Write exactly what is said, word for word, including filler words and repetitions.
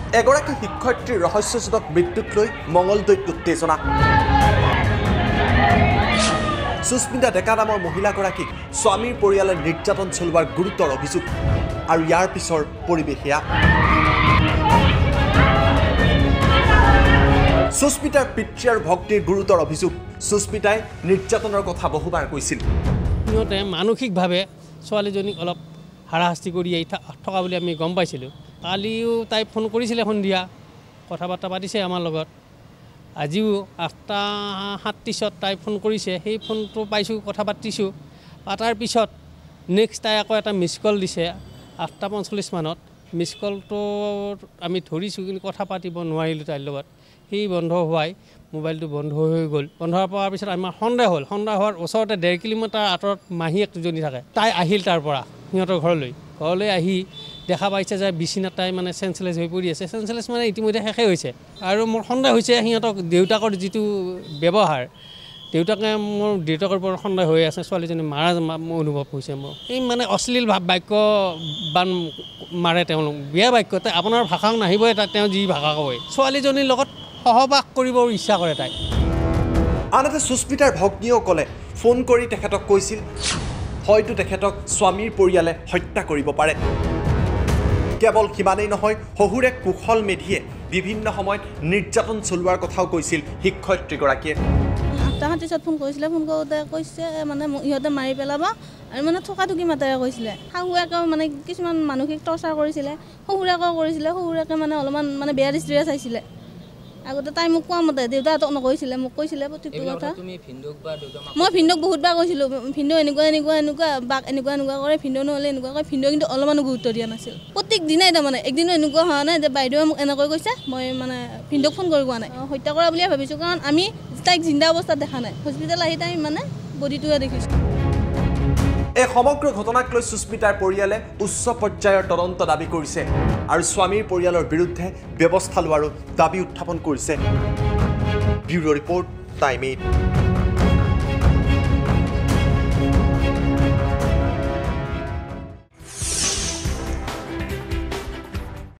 এগৰাকী শিক্ষয়িত্ৰীৰ ৰহস্যজনক মৃত্যুক লৈ মঙলদৈত উত্তেজনা। সুস্মিতা ডেকা নামৰ মহিলাগৰাকীক স্বামীৰ পৰিয়ালে নিৰ্যাতন চলোৱাৰ গুৰুতৰ অভিযোগ আৰু ইয়াৰ পিছৰ পৰিৱেশ এয়া। সুস্মিতাৰ পিতৃ আৰু ভক্তিৰ গুৰুতৰ অভিযোগ। সুস্মিতাই নিৰ্যাতনৰ কথা বহুবাৰ কৈছিল। সিহঁতে মানসিকভাৱে ছোৱালীজনীক অলপ হাৰাশাস্তি কৰি আহি থকা বুলি আমি গম পাইছিলোঁ। কালিও তাই ফোন কৰিছিলে সন্ধিয়া, কথা বাৰ্তা পাতিছে আমাৰ লগত। আজিও আঠটা সাতত্ৰিছত তাই ফোন কৰিছে, সেই ফোনটো পাইছোঁ, কথা পাতিছোঁ। পাতাৰ পিছত নেক্সট তাই আকৌ এটা মিছ কল দিছে আঠটা পঞ্চল্লিছ মানত। মিছ কলটো আমি ধৰিছোঁ কিন্তু কথা পাতিব নোৱাৰিলোঁ তাইৰ লগত। সেই বন্ধ হোৱাই মোবাইলটো বন্ধ হৈ গ'ল। বন্ধ হোৱাৰ পিছত আমাৰ সন্দেহ হ'ল। সন্দেহ হোৱাৰ ওচৰতে ডেৰ কিলোমিটাৰ আঁতৰত মাহীয়েক দুজনী থাকে। তাই আহিল তাৰ পৰা সিহঁতৰ ঘৰলৈ। ঘৰলৈ আহি দেখা পাইছে যে বিচনাত তাই মানে চেঞ্চলেছ হৈ পৰি আছে। চেঞ্চলেছ মানে ইতিমধ্যে শেষেই হৈছে। আৰু মোৰ সন্দেহ হৈছে সিহঁতক দেউতাকৰ যিটো ব্যৱহাৰ, দেউতাকে মোৰ দেউতাকৰ ওপৰত সন্দেহ হৈ আছে। ছোৱালীজনী মাৰা অনুভৱ হৈছে মোৰ। এই মানে অশ্লীল বাক্য বান মাৰে তেওঁলোক, বেয়া বাক্য। আপোনাৰ ভাষা নাহিবই, তাত তেওঁ যি ভাষা কয়। ছোৱালীজনীৰ লগত সহবাস কৰিব ইচ্ছা কৰে তাই। আনহাতে সুস্মিতাৰ ভগ্নীয়েও ক'লে ফোন কৰি তেখেতক কৈছিল হয়তো তেখেতক স্বামীৰ পৰিয়ালে হত্যা কৰিব পাৰে। কেৱল সিমানেই নহয়, শহুৰে কুশল মেধিয়ে বিভিন্ন সময়ত নিৰ্যাতন চলোৱাৰ কথাও কৈছিল শিক্ষয়িত্ৰীগৰাকীয়ে। আঠটা সাতত্ৰিছত ফোন কৰিছিলে। ফোন কৰোঁতে কৈছে মানে ইহঁতে মাৰি পেলাব আৰু মানে থকা থুকি মাতেৰে কৈছিলে। শাহুৱেকেও মানে কিছুমান মানসিক টৰ্চাৰ কৰিছিলে, শহুৰেকেও কৰিছিলে। শহুৰেকে মানে অলপমান মানে বেয়া দৃষ্টিৰে চাইছিলে। আগতে তাই মোক কোৱা মতে দেউতাহঁতক নকৈছিলে, মোক কৈছিলে প্ৰত্যেকটো কথা। মই ভিন্দক বহুতবাৰ কৈছিলোঁ, ভিন্দৌ এনেকুৱা এনেকুৱা এনেকুৱা বাক এনেকুৱা এনেকুৱা কৰে, ভিন্দৌ নহ'লে এনেকুৱা কৰে। ভিন্দৌ কিন্তু অলপমানো গুৰুত্ব দিয়া নাছিল। প্ৰত্যেক দিনাই তাৰমানে একদিনো এনেকুৱা হোৱা নাই যে বাইদেৱে মোক এনেকৈ কৈছে, মই মানে ভিন্দক ফোন কৰি কোৱা নাই। হত্যা কৰা বুলিয়ে ভাবিছোঁ, কাৰণ আমি তাইক জিন্দা অৱস্থাত দেখা নাই। হস্পিটেল আহি তাই মানে বডিটোৱে দেখিছোঁ। এই সমগ্ৰ ঘটনাক লৈ সুস্মিতাৰ পৰিয়ালে উচ্চ পৰ্যায়ৰ তদন্ত দাবী কৰিছে আৰু স্বামীৰ পৰিয়ালৰ বিৰুদ্ধে ব্যৱস্থা লোৱাৰো দাবী উত্থাপন কৰিছে। Bureau report, time eight.